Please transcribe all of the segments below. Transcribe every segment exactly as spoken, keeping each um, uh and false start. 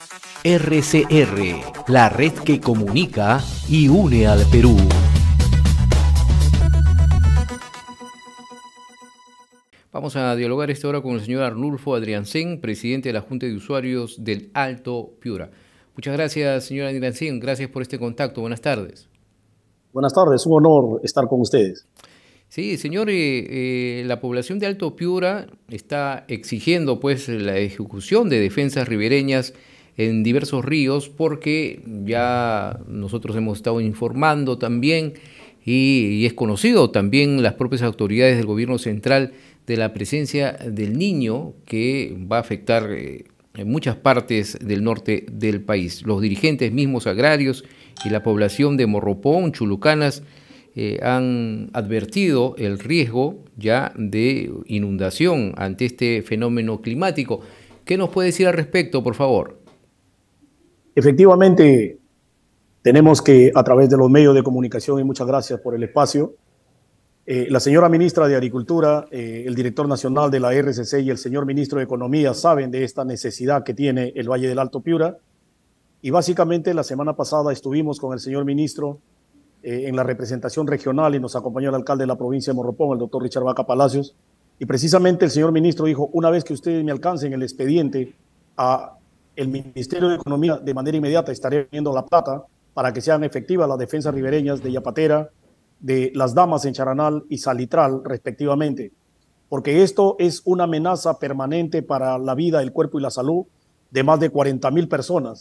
R C R, la red que comunica y une al Perú. Vamos a dialogar esta hora con el señor Arnulfo Adriancén, presidente de la Junta de Usuarios del Alto Piura. Muchas gracias, señor Adriancén. Gracias por este contacto. Buenas tardes. Buenas tardes. Un honor estar con ustedes. Sí, señor, eh, eh, la población de Alto Piura está exigiendo pues la ejecución de defensas ribereñas en diversos ríos, porque ya nosotros hemos estado informando también y, y es conocido también las propias autoridades del gobierno central de la presencia del Niño que va a afectar eh, en muchas partes del norte del país. Los dirigentes mismos agrarios y la población de Morropón, Chulucanas, eh, han advertido el riesgo ya de inundación ante este fenómeno climático. ¿Qué nos puede decir al respecto, por favor? Efectivamente, tenemos que, a través de los medios de comunicación, y muchas gracias por el espacio, eh, la señora ministra de Agricultura, eh, el director nacional de la R C C y el señor ministro de Economía saben de esta necesidad que tiene el Valle del Alto Piura. Y básicamente la semana pasada estuvimos con el señor ministro eh, en la representación regional y nos acompañó el alcalde de la provincia de Morropón, el doctor Richard Vaca Palacios. Y precisamente el señor ministro dijo, una vez que ustedes me alcancen el expediente a el Ministerio de Economía, de manera inmediata estaré viendo la plata para que sean efectivas las defensas ribereñas de Yapatera, de Las Damas en Charanal y Salitral, respectivamente, porque esto es una amenaza permanente para la vida, el cuerpo y la salud de más de cuarenta mil personas.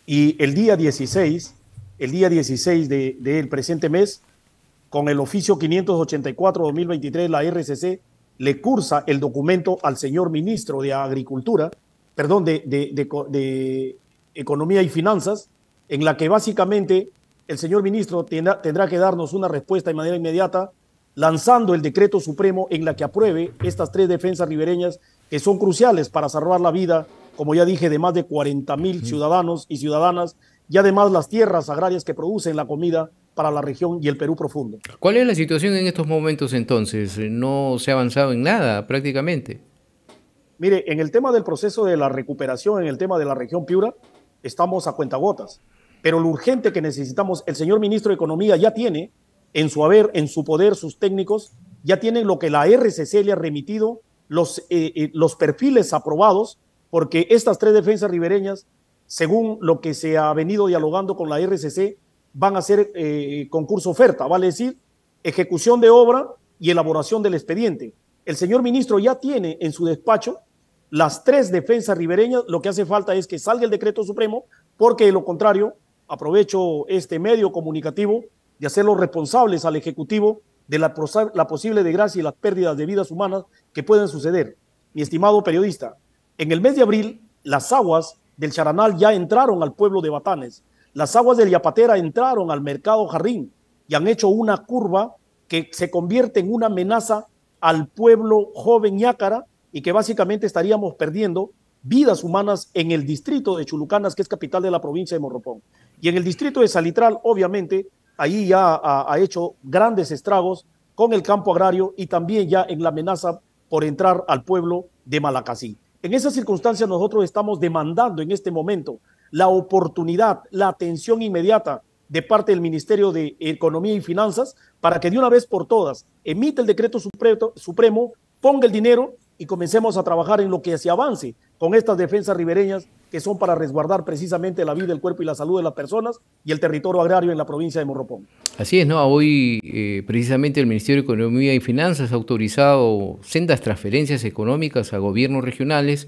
Y el día dieciséis, el día dieciséis de, del presente mes, con el oficio quinientos ochenta y cuatro barra dos mil veintitrés, la R C C le cursa el documento al señor ministro de Agricultura, perdón, de, de, de, de Economía y Finanzas, en la que básicamente el señor ministro tendrá, tendrá que darnos una respuesta de manera inmediata, lanzando el decreto supremo en la que apruebe estas tres defensas ribereñas que son cruciales para salvar la vida, como ya dije, de más de cuarenta mil ciudadanos y ciudadanas, y además las tierras agrarias que producen la comida para la región y el Perú profundo. ¿Cuál es la situación en estos momentos entonces? ¿No se ha avanzado en nada prácticamente? Mire, en el tema del proceso de la recuperación, en el tema de la región Piura, estamos a cuentagotas. Pero lo urgente que necesitamos, el señor ministro de Economía ya tiene en su haber, en su poder, sus técnicos, ya tienen lo que la R C C le ha remitido, los, eh, eh, los perfiles aprobados, porque estas tres defensas ribereñas, según lo que se ha venido dialogando con la R C C, van a ser eh, concurso oferta, vale decir, ejecución de obra y elaboración del expediente. El señor ministro ya tiene en su despacho las tres defensas ribereñas. Lo que hace falta es que salga el decreto supremo, porque de lo contrario, aprovecho este medio comunicativo de hacerlos responsables al Ejecutivo de la, la posible desgracia y las pérdidas de vidas humanas que pueden suceder. Mi estimado periodista, en el mes de abril, las aguas del Charanal ya entraron al pueblo de Batanes, las aguas del Yapatera entraron al mercado Jarrín y han hecho una curva que se convierte en una amenaza al pueblo joven Ñácara, y que básicamente estaríamos perdiendo vidas humanas en el distrito de Chulucanas, que es capital de la provincia de Morropón. Y en el distrito de Salitral, obviamente, ahí ya ha, ha hecho grandes estragos con el campo agrario y también ya en la amenaza por entrar al pueblo de Malacasí. En esas circunstancias nosotros estamos demandando en este momento la oportunidad, la atención inmediata de parte del Ministerio de Economía y Finanzas para que de una vez por todas emita el decreto supremo, supremo ponga el dinero y comencemos a trabajar en lo que se avance con estas defensas ribereñas que son para resguardar precisamente la vida, el cuerpo y la salud de las personas y el territorio agrario en la provincia de Morropón. Así es, ¿no? Hoy eh, precisamente el Ministerio de Economía y Finanzas ha autorizado sendas transferencias económicas a gobiernos regionales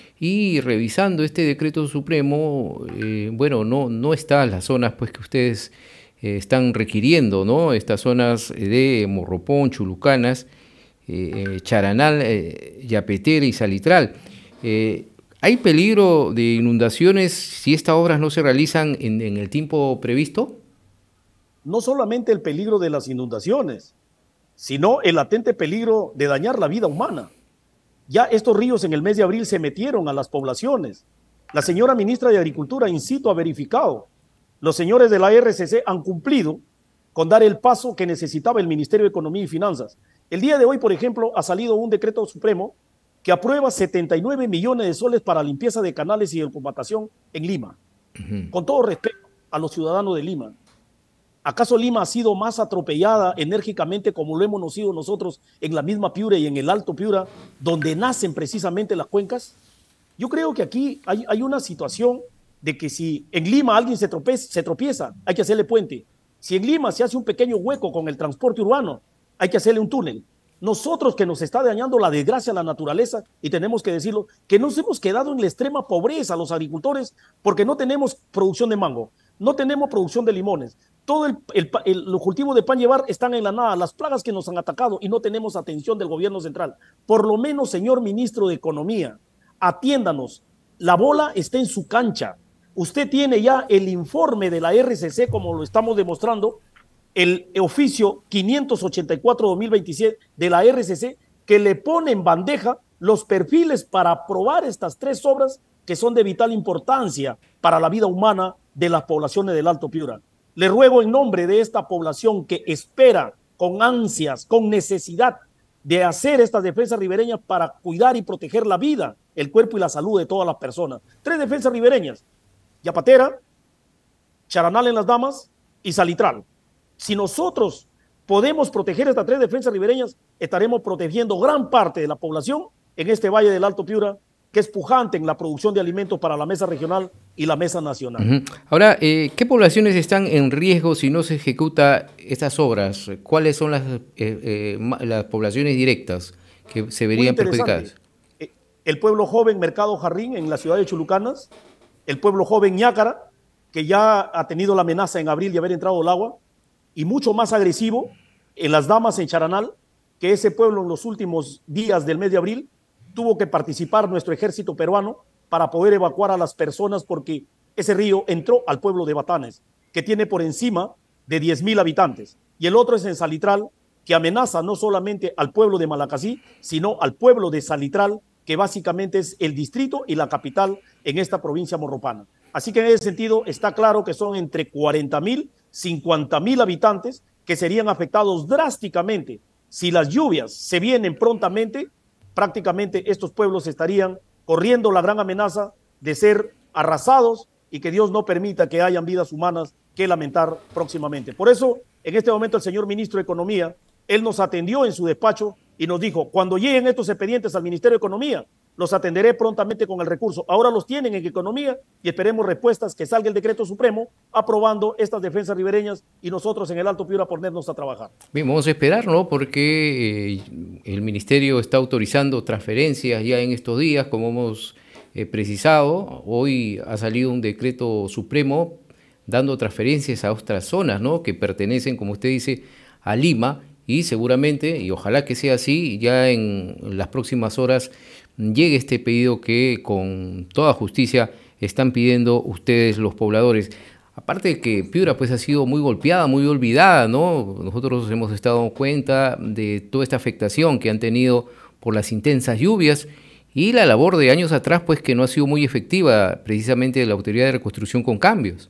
y revisando este decreto supremo, eh, bueno, no, no están las zonas pues que ustedes eh, están requiriendo, ¿no? Estas zonas de Morropón, Chulucanas, Eh, Charanal, eh, Yapatera y Salitral. Eh, ¿Hay peligro de inundaciones si estas obras no se realizan en, en el tiempo previsto? No solamente el peligro de las inundaciones, sino el latente peligro de dañar la vida humana. Ya estos ríos en el mes de abril se metieron a las poblaciones. La señora ministra de Agricultura, incito, ha verificado. Los señores de la R C C han cumplido con dar el paso que necesitaba el Ministerio de Economía y Finanzas. El día de hoy, por ejemplo, ha salido un decreto supremo que aprueba setenta y nueve millones de soles para limpieza de canales y compactación en Lima. Uh-huh. Con todo respeto a los ciudadanos de Lima, ¿acaso Lima ha sido más atropellada enérgicamente como lo hemos sido nosotros en la misma Piura y en el Alto Piura, donde nacen precisamente las cuencas? Yo creo que aquí hay, hay una situación de que si en Lima alguien se tropieza, se tropieza, hay que hacerle puente. Si en Lima se hace un pequeño hueco con el transporte urbano, hay que hacerle un túnel. Nosotros, que nos está dañando la desgracia a la naturaleza, y tenemos que decirlo, que nos hemos quedado en la extrema pobreza los agricultores porque no tenemos producción de mango, no tenemos producción de limones, todo el, el, el, los cultivos de pan llevar están en la nada, las plagas que nos han atacado y no tenemos atención del gobierno central. Por lo menos, señor ministro de Economía, atiéndanos, la bola está en su cancha. Usted tiene ya el informe de la R C C, como lo estamos demostrando, el oficio quinientos ochenta y cuatro guión dos mil veintisiete de la R C C, que le pone en bandeja los perfiles para aprobar estas tres obras que son de vital importancia para la vida humana de las poblaciones del Alto Piura. Le ruego en nombre de esta población que espera con ansias, con necesidad de hacer estas defensas ribereñas para cuidar y proteger la vida, el cuerpo y la salud de todas las personas. Tres defensas ribereñas: Yapatera, Charanal en las Damas y Salitral. Si nosotros podemos proteger estas tres defensas ribereñas, estaremos protegiendo gran parte de la población en este Valle del Alto Piura, que es pujante en la producción de alimentos para la mesa regional y la mesa nacional. Uh-huh. Ahora, eh, ¿qué poblaciones están en riesgo si no se ejecuta estas obras? ¿Cuáles son las, eh, eh, las poblaciones directas que se verían perjudicadas? El pueblo joven Mercado Jarrín en la ciudad de Chulucanas, el pueblo joven Ñácara, que ya ha tenido la amenaza en abril de haber entrado al agua, y mucho más agresivo en Las Damas, en Charanal, que ese pueblo en los últimos días del mes de abril tuvo que participar nuestro ejército peruano para poder evacuar a las personas, porque ese río entró al pueblo de Batanes, que tiene por encima de diez mil habitantes, y el otro es en Salitral, que amenaza no solamente al pueblo de Malacasí, sino al pueblo de Salitral, que básicamente es el distrito y la capital en esta provincia morropana. Así que en ese sentido está claro que son entre cuarenta mil, cincuenta mil habitantes que serían afectados drásticamente. Si las lluvias se vienen prontamente, prácticamente estos pueblos estarían corriendo la gran amenaza de ser arrasados y que Dios no permita que hayan vidas humanas que lamentar próximamente. Por eso, en este momento el señor ministro de Economía, él nos atendió en su despacho y nos dijo: cuando lleguen estos expedientes al Ministerio de Economía, los atenderé prontamente con el recurso. Ahora los tienen en Economía y esperemos respuestas, que salga el decreto supremo aprobando estas defensas ribereñas y nosotros en el Alto Piura ponernos a trabajar. Bien, vamos a esperar, ¿no? Porque eh, el Ministerio está autorizando transferencias ya en estos días, como hemos eh, precisado. Hoy ha salido un decreto supremo dando transferencias a otras zonas, ¿no?, que pertenecen, como usted dice, a Lima, y seguramente, y ojalá que sea así, ya en las próximas horas llegue este pedido que con toda justicia están pidiendo ustedes, los pobladores. Aparte de que Piura pues ha sido muy golpeada, muy olvidada, ¿no? Nosotros hemos estado dando cuenta de toda esta afectación que han tenido por las intensas lluvias y la labor de años atrás pues que no ha sido muy efectiva, precisamente de la Autoridad de Reconstrucción con Cambios.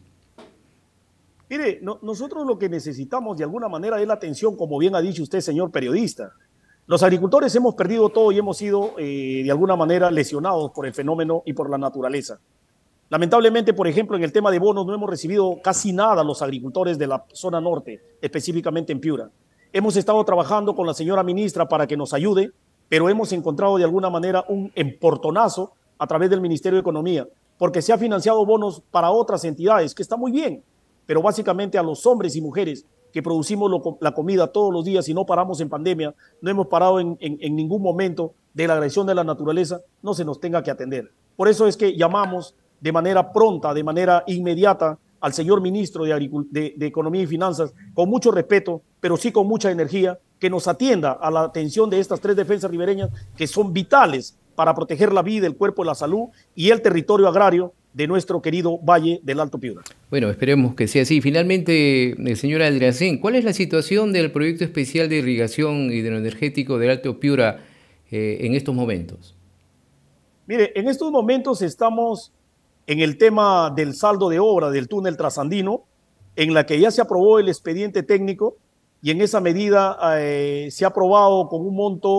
Mire, no, nosotros lo que necesitamos de alguna manera es la atención, como bien ha dicho usted, señor periodista. Los agricultores hemos perdido todo y hemos sido eh, de alguna manera lesionados por el fenómeno y por la naturaleza. Lamentablemente, por ejemplo, en el tema de bonos no hemos recibido casi nada los agricultores de la zona norte, específicamente en Piura. Hemos estado trabajando con la señora ministra para que nos ayude, pero hemos encontrado de alguna manera un emportonazo a través del Ministerio de Economía, porque se ha financiado bonos para otras entidades, que está muy bien, pero básicamente a los hombres y mujeres que producimos lo, la comida todos los días y no paramos en pandemia, no hemos parado en, en, en ningún momento de la agresión de la naturaleza, no se nos tenga que atender. Por eso es que llamamos de manera pronta, de manera inmediata, al señor ministro de, de, de Economía y Finanzas, con mucho respeto, pero sí con mucha energía, que nos atienda a la atención de estas tres defensas ribereñas que son vitales para proteger la vida, el cuerpo, la salud y el territorio agrario de nuestro querido Valle del Alto Piura. Bueno, esperemos que sea así. Finalmente, señora Aldracén, ¿cuál es la situación del proyecto especial de irrigación hidroenergético del Alto Piura eh, en estos momentos? Mire, en estos momentos estamos en el tema del saldo de obra del túnel trasandino, en la que ya se aprobó el expediente técnico y en esa medida eh, se ha aprobado con un monto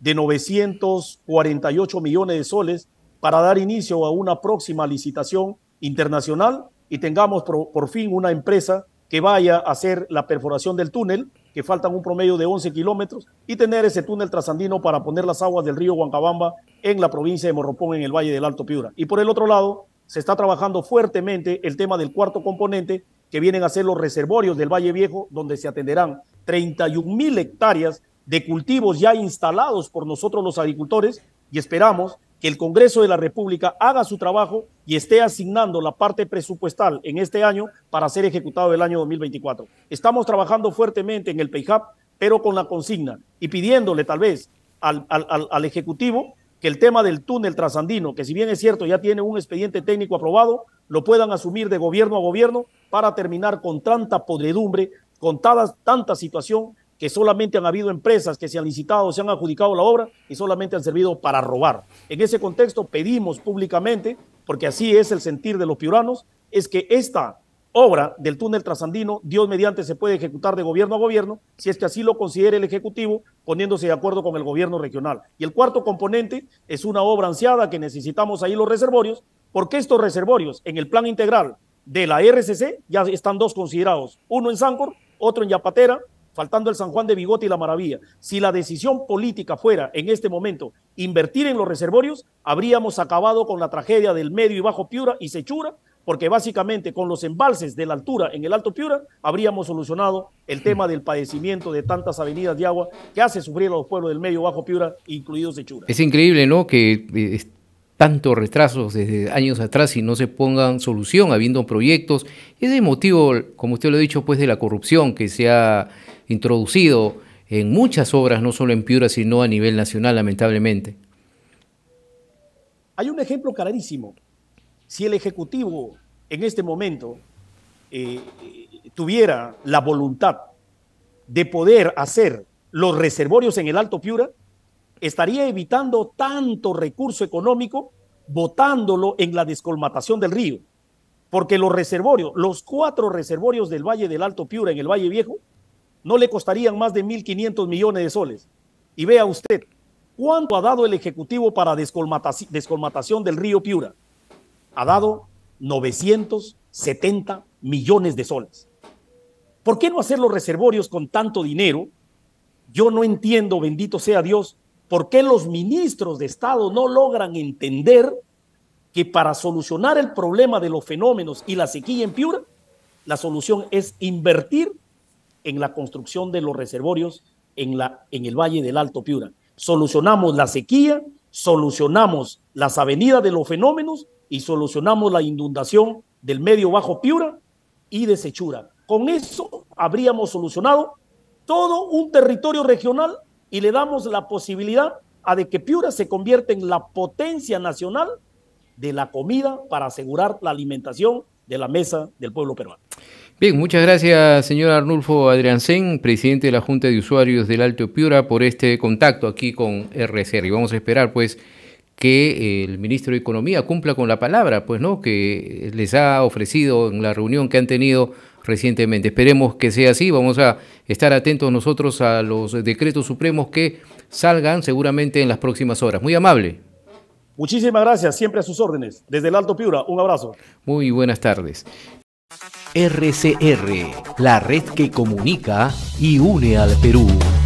de novecientos cuarenta y ocho millones de soles para dar inicio a una próxima licitación internacional y tengamos por, por fin una empresa que vaya a hacer la perforación del túnel, que faltan un promedio de once kilómetros, y tener ese túnel trasandino para poner las aguas del río Huancabamba en la provincia de Morropón, en el Valle del Alto Piura. Y por el otro lado, se está trabajando fuertemente el tema del cuarto componente, que vienen a ser los reservorios del Valle Viejo, donde se atenderán treinta y un mil hectáreas de cultivos ya instalados por nosotros los agricultores, y esperamos que el Congreso de la República haga su trabajo y esté asignando la parte presupuestal en este año para ser ejecutado el año dos mil veinticuatro. Estamos trabajando fuertemente en el P E I J A P, pero con la consigna y pidiéndole tal vez al, al, al Ejecutivo que el tema del túnel trasandino, que si bien es cierto ya tiene un expediente técnico aprobado, lo puedan asumir de gobierno a gobierno para terminar con tanta podredumbre, con tanta, tanta situación, que solamente han habido empresas que se han licitado, se han adjudicado la obra y solamente han servido para robar. En ese contexto pedimos públicamente, porque así es el sentir de los piuranos, es que esta obra del túnel trasandino, Dios mediante, se puede ejecutar de gobierno a gobierno, si es que así lo considere el Ejecutivo, poniéndose de acuerdo con el gobierno regional. Y el cuarto componente es una obra ansiada que necesitamos ahí los reservorios, porque estos reservorios en el plan integral de la R C C ya están dos considerados, uno en Sancor, otro en Yapatera, faltando el San Juan de Bigote y La Maravilla. Si la decisión política fuera en este momento invertir en los reservorios, habríamos acabado con la tragedia del Medio y Bajo Piura y Sechura, porque básicamente con los embalses de la altura en el Alto Piura habríamos solucionado el tema del padecimiento de tantas avenidas de agua que hace sufrir a los pueblos del Medio y Bajo Piura, incluidos Sechura. Es increíble, ¿no?, que eh, tantos retrasos desde años atrás y no se pongan solución habiendo proyectos. Es el motivo, como usted lo ha dicho, pues de la corrupción que se ha introducido en muchas obras, no solo en Piura, sino a nivel nacional, lamentablemente. Hay un ejemplo clarísimo. Si el Ejecutivo en este momento eh, tuviera la voluntad de poder hacer los reservorios en el Alto Piura, estaría evitando tanto recurso económico, botándolo en la descolmatación del río. Porque los reservorios, los cuatro reservorios del Valle del Alto Piura en el Valle Viejo, no le costarían más de mil quinientos millones de soles. Y vea usted, ¿cuánto ha dado el Ejecutivo para descolmatación, descolmatación del río Piura? Ha dado novecientos setenta millones de soles. ¿Por qué no hacer los reservorios con tanto dinero? Yo no entiendo, bendito sea Dios, por qué los ministros de Estado no logran entender que para solucionar el problema de los fenómenos y la sequía en Piura, la solución es invertir en la construcción de los reservorios en, la, en el Valle del Alto Piura. Solucionamos la sequía, solucionamos las avenidas de los fenómenos y solucionamos la inundación del Medio Bajo Piura y de Sechura. Con eso habríamos solucionado todo un territorio regional y le damos la posibilidad a de que Piura se convierta en la potencia nacional de la comida para asegurar la alimentación de la mesa del pueblo peruano. Bien, muchas gracias, señor Arnulfo Adriancén, presidente de la Junta de Usuarios del Alto Piura, por este contacto aquí con R C R. Y vamos a esperar, pues, que el ministro de Economía cumpla con la palabra, pues, ¿no?, que les ha ofrecido en la reunión que han tenido recientemente. Esperemos que sea así. Vamos a estar atentos nosotros a los decretos supremos que salgan seguramente en las próximas horas. Muy amable. Muchísimas gracias, siempre a sus órdenes. Desde el Alto Piura, un abrazo. Muy buenas tardes. R C R, la red que comunica y une al Perú.